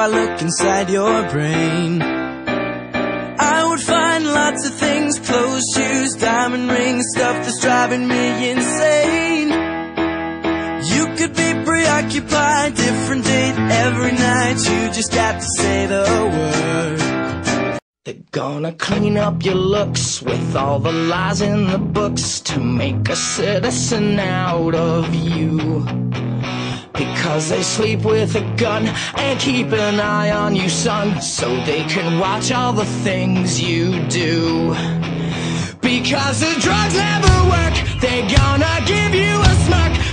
I look inside your brain. I would find lots of things, clothes, shoes, diamond rings, stuff that's driving me insane. You could be preoccupied, different date every night. You just got to say the word. They're gonna clean up your looks with all the lies in the books to make a citizen out of you. Because they sleep with a gun and keep an eye on you, son, so they can watch all the things you do. Because the drugs never work, they're gonna give you a smirk